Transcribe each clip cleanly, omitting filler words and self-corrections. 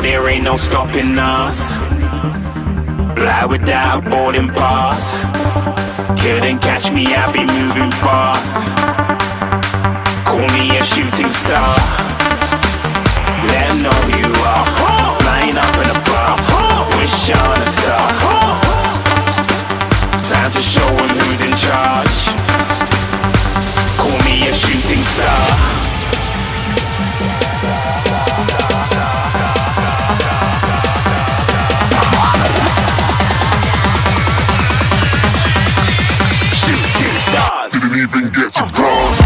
there ain't no stopping us. Fly without boarding pass. Couldn't catch me, I be moving fast. Call me a shooting star. Let 'em know who you are. Flying up in a bar. Wish on a star. Time to show 'em who's in charge. Call me a shooting star. Didn't even get to cross.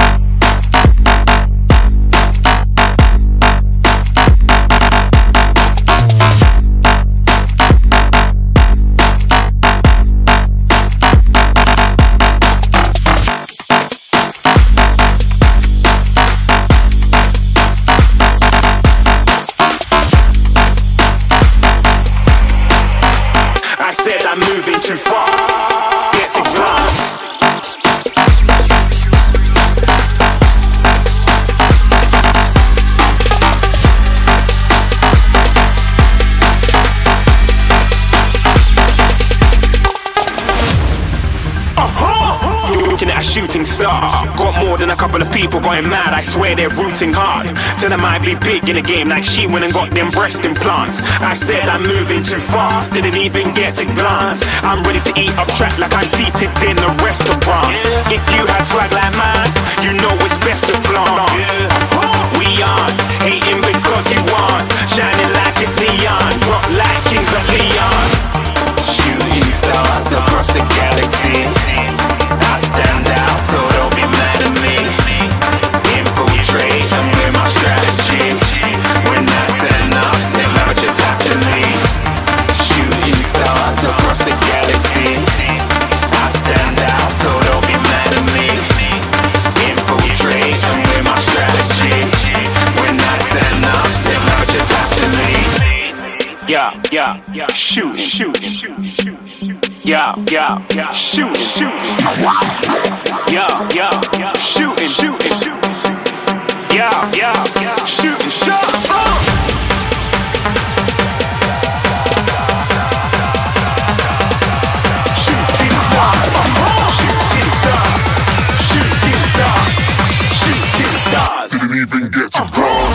I said I'm moving too far. Get to glass. Looking at a shooting star. Got more than a couple of people going mad, I swear they're rooting hard. Tell them I be big in the game like she went and got them breast implants. I said I'm moving too fast, didn't even get to glance. I'm ready to eat up track like I'm seated in a restaurant. If you had swag like mine, you know it's best to flaunt. We aren't hating because you aren't shining like it's neon, rock like kings of Leon. Shooting stars across the galaxy. I stand out, so don't be mad at me. Infiltrate, I'm with my strategy. When I turn up, then I just have to leave. Shooting stars across the galaxy. I stand out, so don't be mad at me. Infiltrate, I'm with my strategy. When I turn up, then I just have to leave. Yeah, shoot, yeah, shoot, yeah, shooting, yeah, shooting shots. Shooting stars, shooting stars, shooting stars, shooting stars. Didn't even get to cross.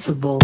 possible.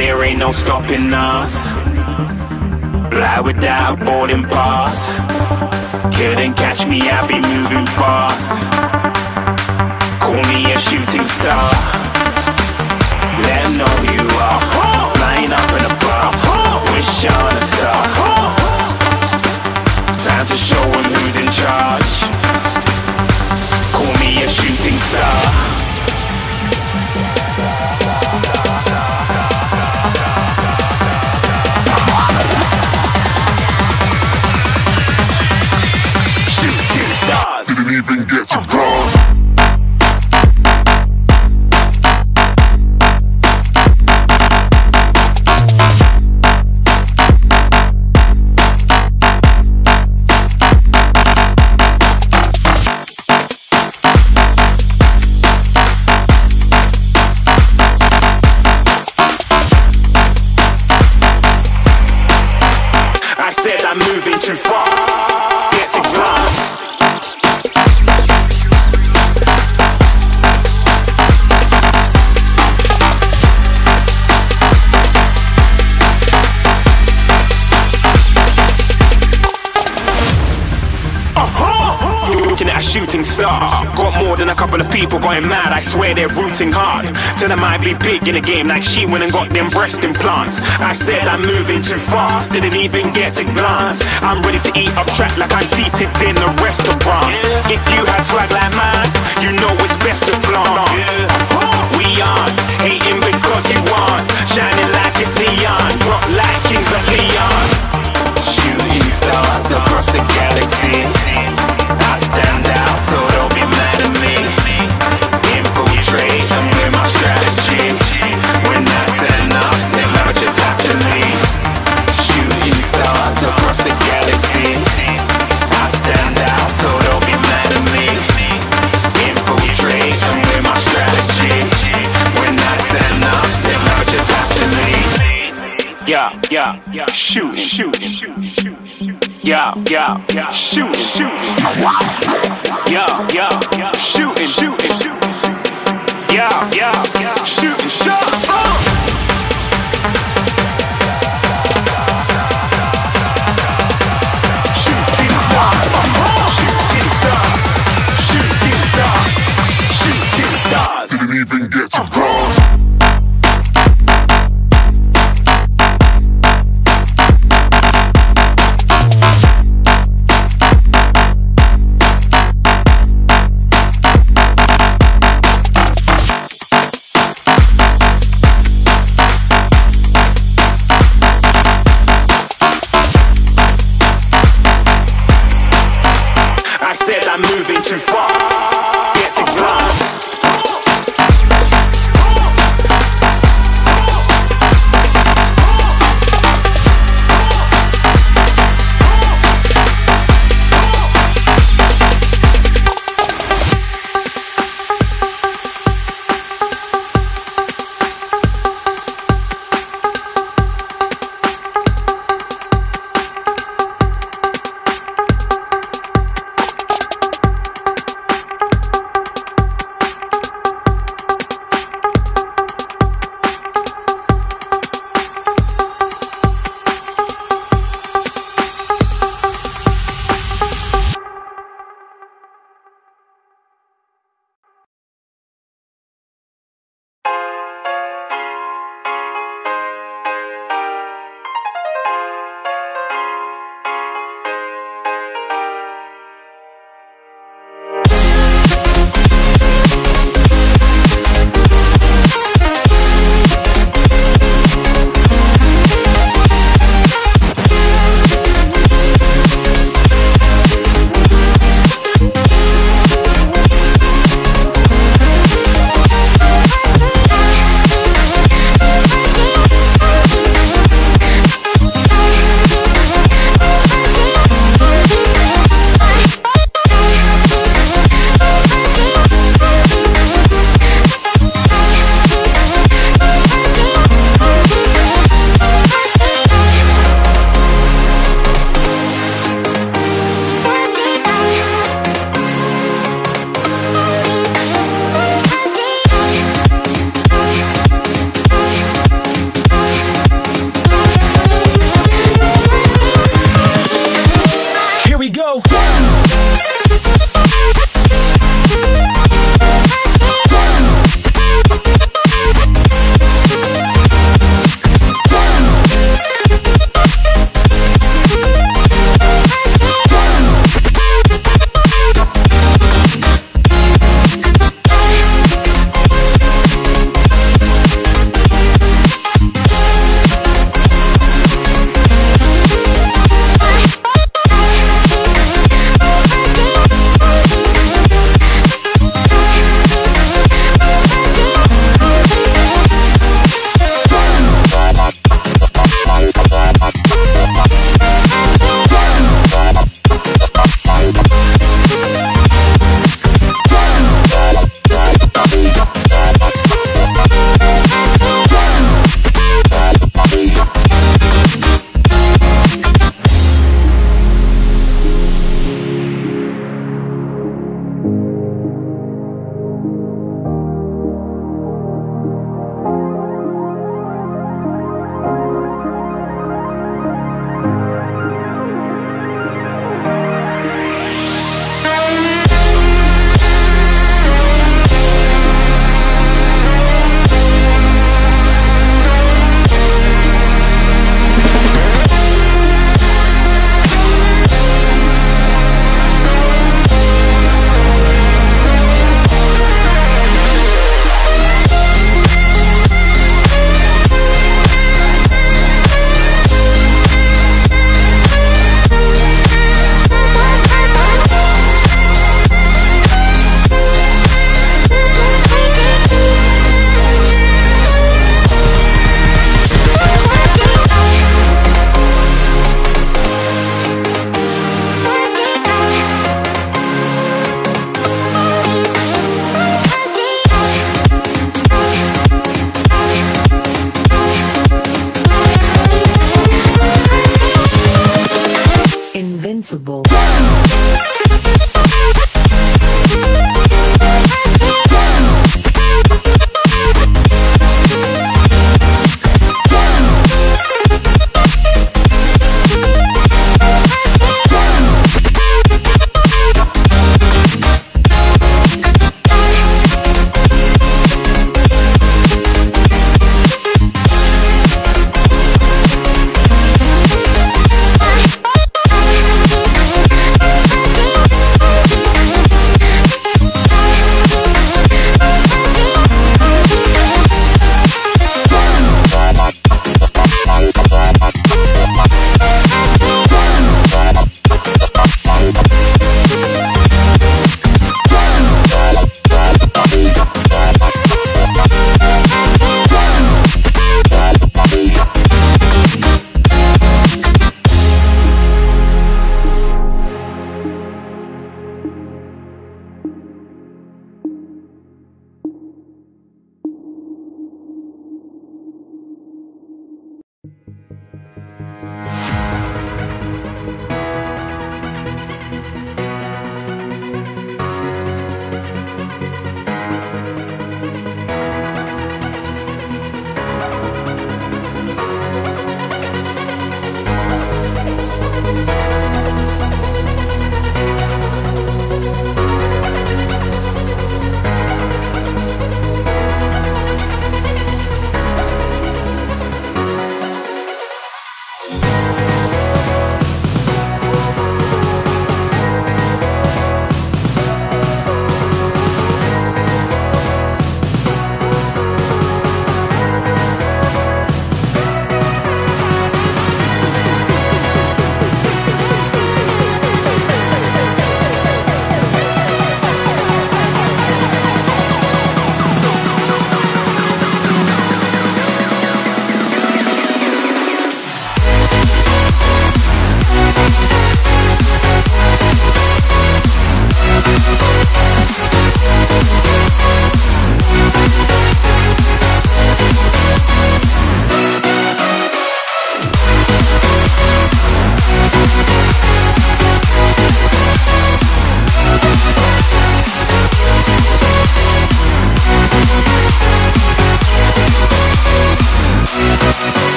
there ain't no stopping us. Fly without boarding pass. Couldn't catch me, I'll be moving fast. Call me a shooting star. Let 'em know who you are. Flying up in a bar. Wish on a star. Time to show 'em who's in charge. Call me a shooting star. Didn't even get to cross. I said I'm moving too far. Get to glass. Looking at a shooting star. Got more than a couple of people going mad, I swear they're rooting hard. Tell them I be big in the game like she went and got them breast implants. I said I'm moving too fast, didn't even get to glance. I'm ready to eat up track like I'm seated in a restaurant. If you had swag like mine, you know it's best to flaunt. We aren't hating because you aren't shining like it's neon, rock like kings of Leon. Shooting stars across the galaxy. I stand out, so don't be mad at me. Infiltrate, I'm with my strategy. When I turn up, then I just have to leave. Shooting stars across the galaxy. I stand out, so don't be mad at me. Infiltrate, I'm with my strategy. When I turn up, then I just have to leave. Yeah, shooting. Yeah, shooting. Yeah, shooting. Yeah, shooting shots. Shooting stars. Shooting stars. Shooting stars. Shooting stars. Didn't even get